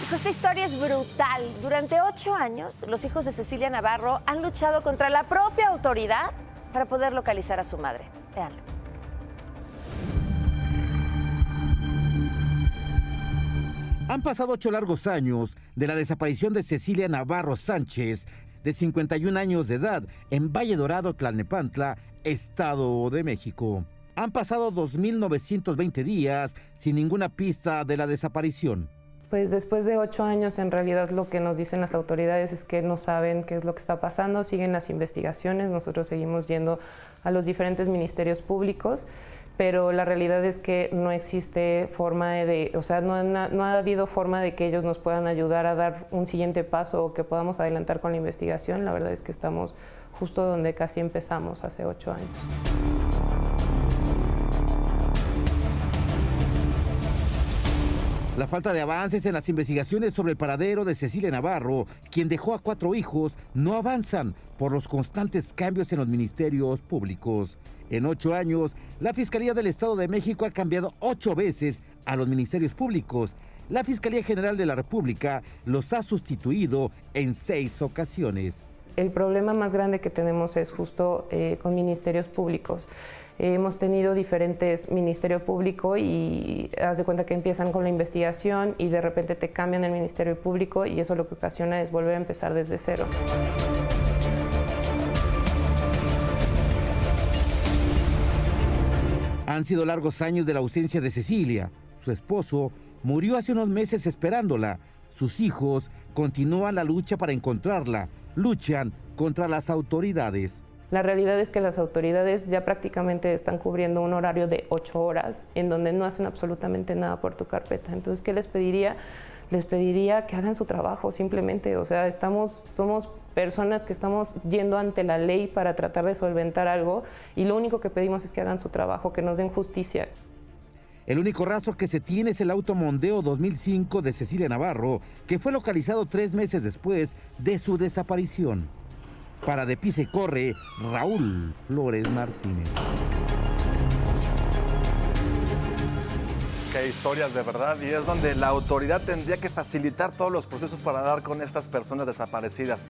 Hijo, esta historia es brutal. Durante 8 años, los hijos de Cecilia Navarro han luchado contra la propia autoridad para poder localizar a su madre. Véanlo. Han pasado 8 largos años de la desaparición de Cecilia Navarro Sánchez, de 51 años de edad, en Valle Dorado, Tlalnepantla, Estado de México. Han pasado 2.920 días sin ninguna pista de la desaparición. Pues después de 8 años, en realidad lo que nos dicen las autoridades es que no saben qué es lo que está pasando, siguen las investigaciones, nosotros seguimos yendo a los diferentes ministerios públicos, pero la realidad es que no existe forma no ha habido forma de que ellos nos puedan ayudar a dar un siguiente paso o que podamos adelantar con la investigación. La verdad es que estamos justo donde casi empezamos hace 8 años. La falta de avances en las investigaciones sobre el paradero de Cecilia Navarro, quien dejó a 4 hijos, no avanzan por los constantes cambios en los ministerios públicos. En 8 años, la Fiscalía del Estado de México ha cambiado 8 veces a los ministerios públicos. La Fiscalía General de la República los ha sustituido en 6 ocasiones. El problema más grande que tenemos es justo con ministerios públicos. Hemos tenido diferentes ministerios públicos y haz de cuenta que empiezan con la investigación y de repente te cambian el ministerio público y eso lo que ocasiona es volver a empezar desde cero. Han sido largos años de la ausencia de Cecilia. Su esposo murió hace unos meses esperándola. Sus hijos continúan la lucha para encontrarla. Luchan contra las autoridades. La realidad es que las autoridades ya prácticamente están cubriendo un horario de 8 horas en donde no hacen absolutamente nada por tu carpeta. Entonces, ¿qué les pediría? Les pediría que hagan su trabajo simplemente. O sea, somos personas que estamos yendo ante la ley para tratar de solventar algo y lo único que pedimos es que hagan su trabajo, que nos den justicia. El único rastro que se tiene es el auto Mondeo 2005 de Cecilia Navarro, que fue localizado 3 meses después de su desaparición. Para De Pisa y Corre, Raúl Flores Martínez. Qué historias de verdad, y es donde la autoridad tendría que facilitar todos los procesos para dar con estas personas desaparecidas.